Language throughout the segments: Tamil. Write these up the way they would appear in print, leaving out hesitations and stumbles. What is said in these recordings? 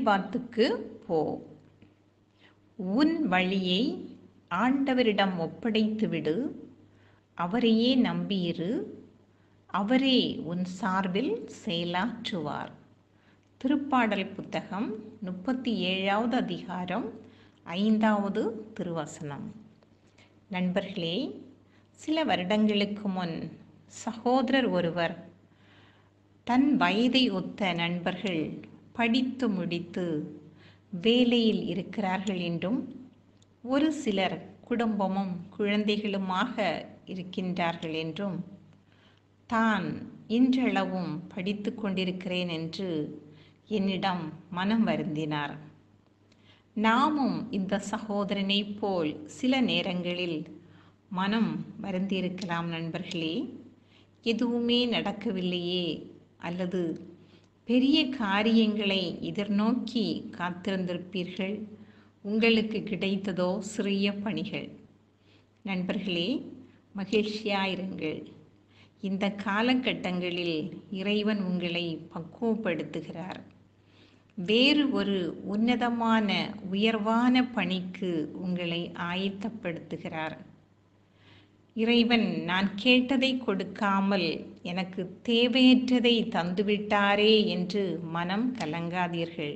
சாரிபாத்துக்கு போ. உன் வழியை ஆண்டவரிடம் ஒப்படைத்துவிடு. அவரையே நம்பியிரு. அவரே உன் சார்பில் செயலாற்றுவார். திருப்பாடல் புத்தகம் 37வது அதிகாரம் 5வது திருவசனம். நண்பர்களே, சில வருடங்களுக்கு முன் சகோதரர் ஒருவர் தன் வயதை ஒத்த நண்பர்கள் படித்து முடித்து வேலையில் இருக்கிறார்கள் என்றும், ஒரு சிலர் குடும்பமும் குழந்தைகளுமாக இருக்கின்றார்கள் என்றும், தான் இன்றளவும் படித்து கொண்டிருக்கிறேன் என்று என்னிடம் மனம் வருந்தினார். நாமும் இந்த சகோதரனைப் போல் சில நேரங்களில் மனம் வருந்தியிருக்கலாம் நண்பர்களே. எதுவுமே நடக்கவில்லையே, அல்லது பெரிய காரியங்களை எதிர்நோக்கி காத்திருந்திருப்பீர்கள். உங்களுக்கு கிடைத்ததோ சிறிய பணிகள். நண்பர்களே, மகிழ்ச்சியாயிருங்கள். இந்த காலகட்டங்களில் இறைவன் உங்களை பக்குவப்படுத்துகிறார். வேறு ஒரு உன்னதமான உயர்வான பணிக்கு உங்களை ஆயத்தப்படுத்துகிறார். இறைவன் நான் கேட்டதை கொடுக்காமல் எனக்கு தேவையற்றதை தந்துவிட்டாரே என்று மனம் கலங்காதீர்கள்.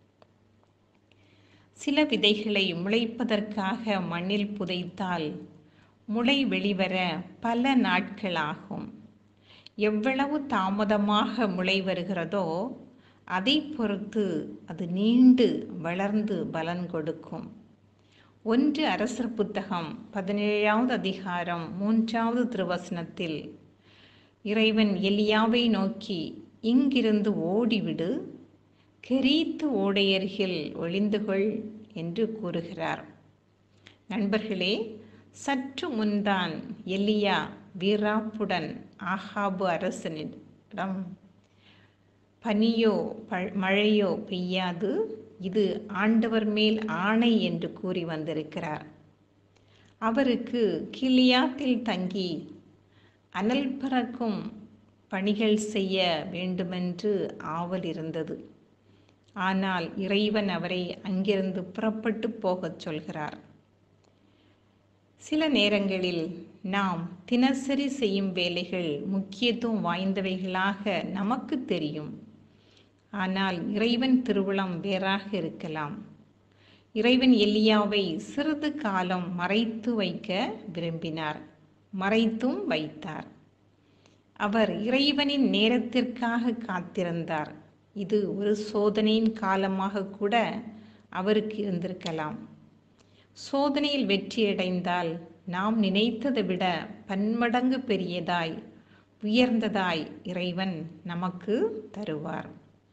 சில விதைகளை முளைப்பதற்காக மண்ணில் புதைத்தால் முளை வெளிவர பல நாட்கள் ஆகும். எவ்வளவு தாமதமாக முளை வருகிறதோ அதை பொறுத்து அது நீண்டு வளர்ந்து பலன் கொடுக்கும். 1 அரசர் புத்தகம் 17வது அதிகாரம் 3வது திருவசனத்தில் இறைவன் எலியாவை நோக்கி, இங்கிருந்து ஓடிவிடு, கெரீத்து ஓடையருகில் ஒளிந்துகொள் என்று கூறுகிறார். நண்பர்களே, சற்று முன்தான் எலியா வீராப்புடன் ஆகாபு அரசனிடம் பனியோ மழையோ பெய்யாது, இது ஆண்டவர் மேல் ஆணை என்று கூறி வந்திருக்கிறார். அவருக்கு கிலியாத்தில் தங்கி அனல் பறக்கும் பணிகள் செய்ய வேண்டுமென்று ஆவல் இருந்தது. ஆனால் இறைவன் அவரை அங்கிருந்து புறப்பட்டு போகச் சொல்கிறார். சில நேரங்களில் நாம் தினசரி செய்யும் வேலைகள் முக்கியத்துவம் வாய்ந்தவைகளாக நமக்கு தெரியும். ஆனால் இறைவன் திருவுளம் வேறாக இருக்கலாம். இறைவன் எலியாவை சிறிது காலம் மறைத்து வைக்க விரும்பினார். மறைத்தும் வைத்தார். அவர் இறைவனின் நேரத்திற்காக காத்திருந்தார். இது ஒரு சோதனையின் காலமாக கூட அவருக்கு இருந்திருக்கலாம். சோதனையில் வெற்றியடைந்தால் நாம் நினைத்ததை விட பன்மடங்கு பெரியதாய் உயர்ந்ததாய் இறைவன் நமக்கு தருவார்.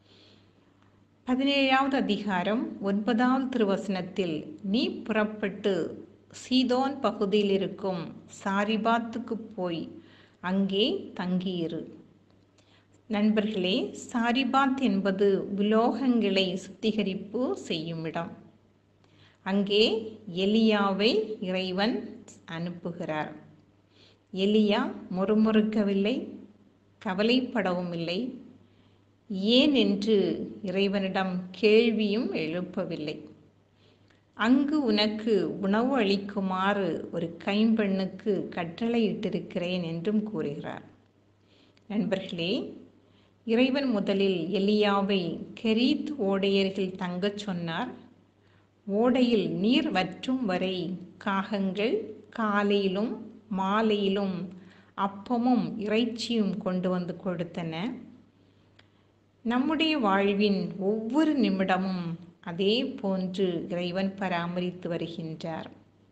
17வது அதிகாரம் 9வது திருவசனத்தில், நீ புறப்பட்டு சீதோன் பகுதியில் இருக்கும் சாரிபாத்துக்கு போய் அங்கே தங்கியிரு. நண்பர்களே, சாரிபாத் என்பது உலோகங்களை சுத்திகரிப்பு செய்யும் இடம். அங்கே எலியாவை இறைவன் அனுப்புகிறார். எலியா முறுமுறுக்கவில்லை, கவலைப்படவும் இல்லை. ஏன் என்று இறைவனிடம் கேள்வியும் எழுப்பவில்லை. அங்கு உனக்கு உணவு அளிக்குமாறு ஒரு கைம்பெண்ணுக்கு கட்டளையிட்டிருக்கிறேன் என்றும் கூறுகிறார். நண்பர்களே, இறைவன் முதலில் எலியாவை கெரீத் ஓடையருகில் தங்கச் சொன்னார். ஓடையில் நீர் வற்றும் வரை காகங்கள் காலையிலும் மாலையிலும் அப்பமும் இறைச்சியும் கொண்டு வந்து கொடுத்தன. நம்முடைய வாழ்வின் ஒவ்வொரு நிமிடமும் அதே போன்று இறைவன் பராமரித்து வருகின்றார்.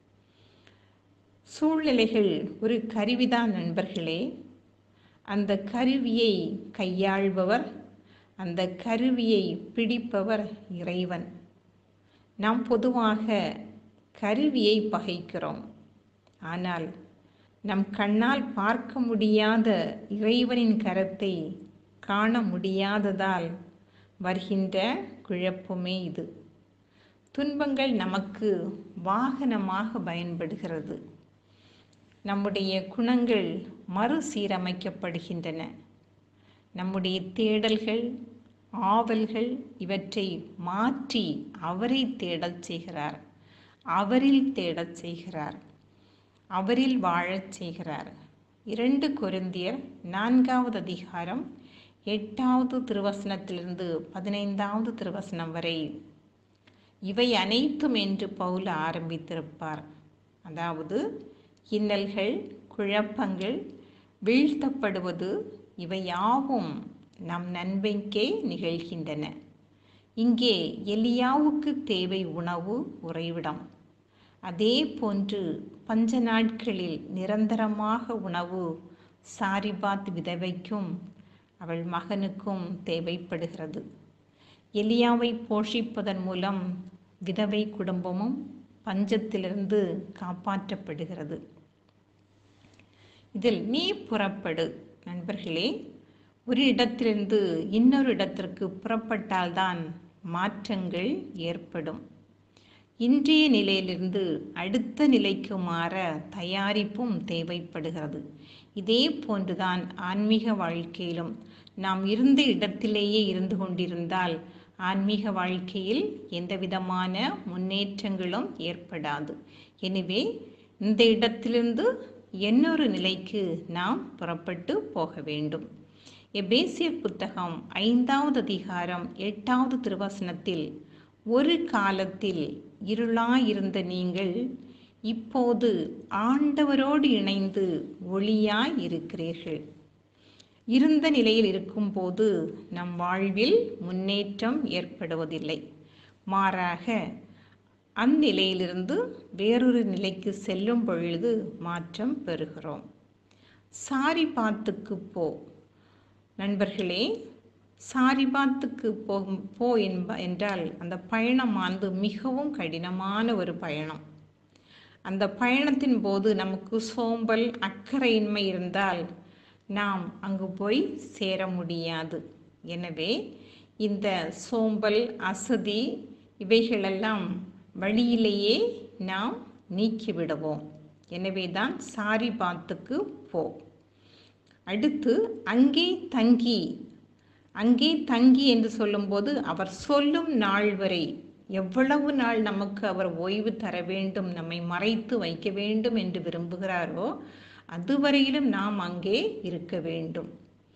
சூழ்நிலைகள் ஒரு கருவிதான் நண்பர்களே. அந்த கருவியை கையாள்பவர், அந்த கருவியை பிடிப்பவர் இறைவன். நாம் பொதுவாக கருவியை பகைக்கிறோம். ஆனால் நம் கண்ணால் பார்க்க முடியாத இறைவனின் கரத்தை காண முடியாததால் வருகின்ற குழப்பமே இது. துன்பங்கள் நமக்கு வாகனமாக பயன்படுகிறது. நம்முடைய குணங்கள் மறுசீரமைக்கப்படுகின்றன. நம்முடைய தேடல்கள், ஆவல்கள் இவற்றை மாற்றி அவரை தேடச் செய்கிறார். அவரில் தேடச் செய்கிறார். அவரில் வாழச் செய்கிறார். 2 கொரிந்தியர் 4வது அதிகாரம் 8வது திருவசனத்திலிருந்து 15வது திருவசனம் வரை இவை அனைத்தும் என்று பவுல் ஆரம்பித்திருப்பார். அதாவது இன்னல்கள், குழப்பங்கள், வீழ்த்தப்படுவது இவை யாவும் நம் நன்மைக்கே நிகழ்கின்றன. இங்கே எலியாவுக்கு தேவை உணவு, உறைவிடம். அதே போன்று பஞ்ச நாட்களில் நிரந்தரமாக உணவு சாரிபாத் விதவைக்கும் அவள் மகனுக்கும் தேவைப்படுகிறது. எலியாவை போஷிப்பதன் மூலம் விதவை குடும்பமும் பஞ்சத்திலிருந்து காப்பாற்றப்படுகிறது. இதில் நீ புறப்படு. நண்பர்களே, ஒரு இடத்திலிருந்து இன்னொரு இடத்திற்கு புறப்பட்டால்தான் மாற்றங்கள் ஏற்படும். இன்றைய நிலையிலிருந்து அடுத்த நிலைக்கு மாற தயாரிப்பும் தேவைப்படுகிறது. இதே போன்றுதான் ஆன்மீக வாழ்க்கையிலும் நாம் இருந்த இடத்திலேயே இருந்து கொண்டிருந்தால் ஆன்மீக வாழ்க்கையில் எந்தவிதமான முன்னேற்றங்களும் ஏற்படாது. எனவே இந்த இடத்திலிருந்து இன்னொரு நிலைக்கு நாம் புறப்பட்டு போக வேண்டும். எபேசியர் புத்தகம் 5வது அதிகாரம் 8வது திருவசனத்தில், ஒரு காலத்தில் இருளாயிருந்த நீங்கள் இப்போது ஆண்டவரோடு இணைந்து ஒளியாய் இருக்கிறீர்கள். இருந்த நிலையில் இருக்கும்போது நம் வாழ்வில் முன்னேற்றம் ஏற்படுவதில்லை. மாறாக அந்நிலையிலிருந்து வேறொரு நிலைக்கு செல்லும் பொழுது மாற்றம் பெறுகிறோம். சாரிபாத்துக்கு போ. நண்பர்களே, சாரிபாத்துக்கு போ என்றால் அந்த பயணமானது மிகவும் கடினமான ஒரு பயணம். அந்த பயணத்தின் போது நமக்கு சோம்பல், அக்கறையின்மை இருந்தால் நாம் அங்கு போய் சேர முடியாது. எனவே இந்த சோம்பல், அசதி இவைகளெல்லாம் வழியிலேயே நாம் நீக்கிவிடுவோம். எனவே தான் சாரிபாத்துக்கு போ. அடுத்து அங்கே தங்கி என்று சொல்லும்போது அவர் சொல்லும் நாள் வரை, எவ்வளவு நாள் நமக்கு அவர் ஓய்வு தர வேண்டும், நம்மை மறைத்து வைக்க வேண்டும் என்று விரும்புகிறாரோ அதுவரையிலும் நாம் அங்கே இருக்க வேண்டும்.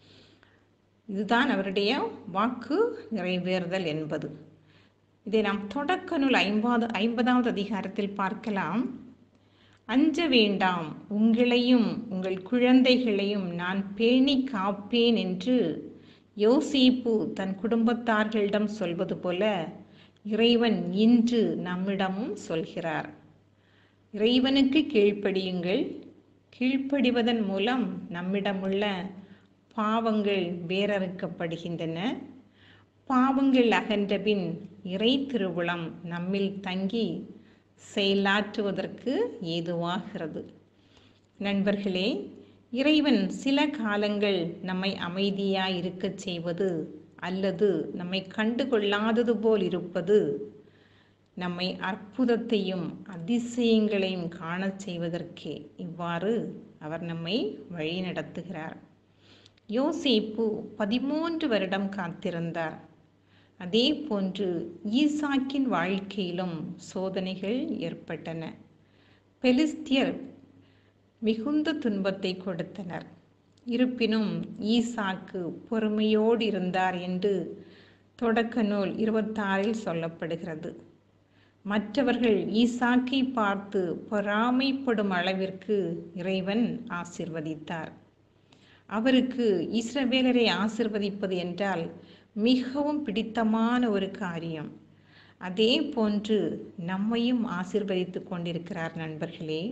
இதுதான் அவருடைய வாக்கு நிறைவேறுதல் என்பது. இதை நாம் தொடக்க நூல் 50வது அதிகாரத்தில் பார்க்கலாம். அஞ்ச வேண்டாம், உங்களையும் உங்கள் குழந்தைகளையும் நான் பேணி காப்பேன் என்று யோசேப்பு தன் குடும்பத்தார்களிடம் சொல்வது போல இறைவன் இன்று நம்மிடமும் சொல்கிறார். இறைவனுக்கு கீழ்ப்படியுங்கள். கீழ்ப்படிவதன் மூலம் நம்மிடமுள்ள பாவங்கள் வேறறுக்கப்படுகின்றன. பாவங்கள் அகன்றபின் இறை திருவுளம் நம்மில் தங்கி செயலாற்றுவதற்கு ஏதுவாகிறது. நண்பர்களே, இறைவன் சில காலங்கள் நம்மை அமைதியாய் இருக்கச் செய்வது அல்லது நம்மை கண்டுகொள்ளாதது போல் இருப்பது நம்மை அற்புதத்தையும் அதிசயங்களையும் காணச் செய்வதற்கே. இவ்வாறு அவர் நம்மை வழி நடத்துகிறார். யோசேப்பு 13 வருடம் காத்திருந்தார். அதே போன்று ஈசாக்கின் வாழ்க்கையிலும் சோதனைகள் ஏற்பட்டன. பெலிஸ்தியர் மிகுந்த துன்பத்தை கொடுத்தனர். இருப்பினும் ஈசாக்கு பொறுமையோடு இருந்தார் என்று தொடக்க நூல் 26 சொல்லப்படுகிறது. மற்றவர்கள் ஈசாக்கை பார்த்து பொறாமைப்படும் அளவிற்கு இறைவன் ஆசிர்வதித்தார். அவருக்கு இஸ்ரவேலரை ஆசிர்வதிப்பது என்றால் மிகவும் பிடித்தமான ஒரு காரியம். அதே போன்று நம்மையும் ஆசிர்வதித்து கொண்டிருக்கிறார். நண்பர்களே,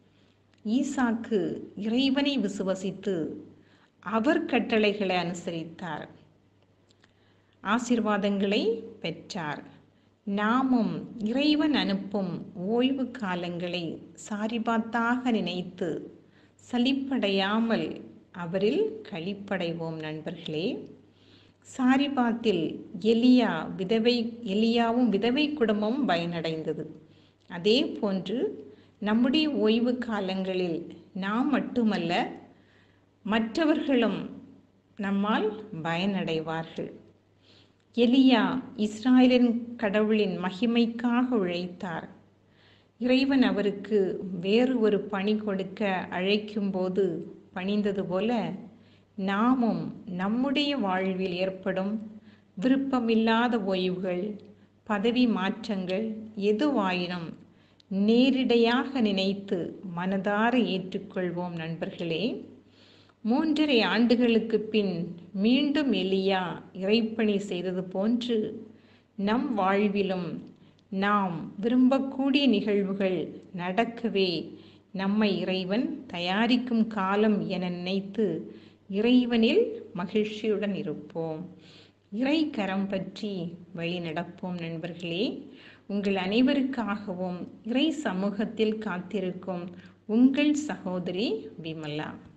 ஈசாக்கு இறைவனை விசுவசித்து அவர் கட்டளைகளை அனுசரித்தார், ஆசீர்வாதங்களை பெற்றார். நாமும் இறைவன் அனுப்பும் ஓய்வு காலங்களை சாரிபாத்தாக நினைத்து சலிப்படையாமல் அவரில் களிப்படைவோம். நண்பர்களே, சாரிபாத்தில் எலியாவும் விதவை குடும்பமும் பயனடைந்தது. அதே போன்று நம்முடைய ஓய்வு காலங்களில் நாம் மட்டுமல்ல, மற்றவர்களும் நம்மால் பயனடைவார்கள். எலியா இஸ்ராயலின் கடவுளின் மகிமைக்காக உழைத்தார். இறைவன் அவருக்கு வேறு ஒரு பணி கொடுக்க அழைக்கும்போது பணிந்தது போல நாமும் நம்முடைய வாழ்வில் ஏற்படும் விருப்பமில்லாத ஓய்வுகள், பதவி மாற்றங்கள் எதுவாயினும் நேரிடையாக நினைத்து மனதார ஏற்றுக்கொள்வோம். நண்பர்களே, 3.5 ஆண்டுகளுக்கு பின் மீண்டும் எலியா இறைப்பணி செய்தது போன்று நம் வாழ்விலும் நாம் விரும்பக்கூடிய நிகழ்வுகள் நடக்கவே நம்மை இறைவன் தயாரிக்கும் காலம் என நினைத்து இறைவனில் மகிழ்ச்சியுடன் இருப்போம். இறை கரம் பற்றி வழி நடப்போம். நண்பர்களே, உங்கள் அனைவருக்காகவும் இறை சமூகத்தில் காத்திருக்கும் உங்கள் சகோதரி விமலா.